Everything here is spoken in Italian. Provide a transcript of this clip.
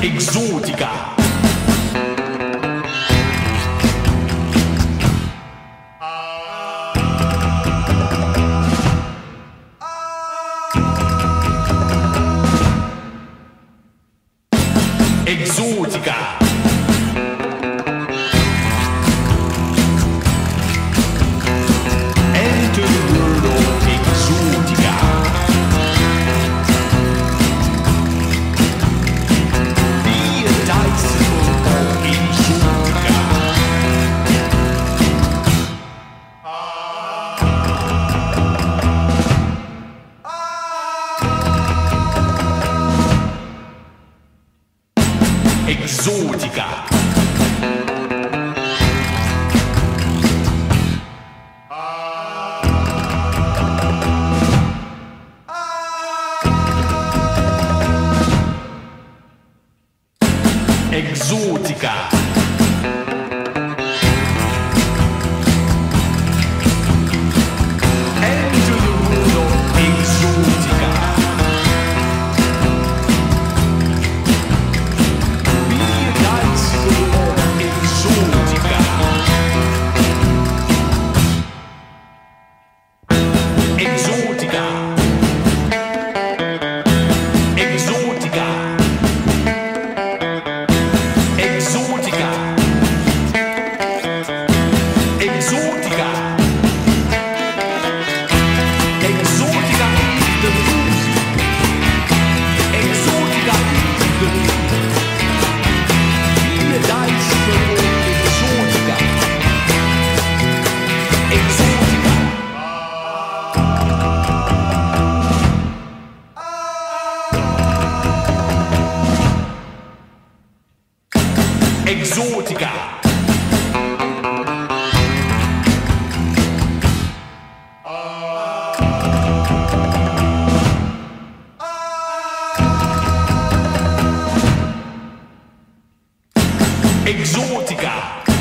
Exotica. Exotica. Enter the world of Exotica. Be a disciple of Exotica. Exotica. Exotica. Enter the world of Exotica. Be a disciple of Exotica. Exotica. Exotica. Exotica. Exotica. Exotica is the music. Exotica is the music. Be a disciple of Exotica. Exotica. Exotica. Exotica.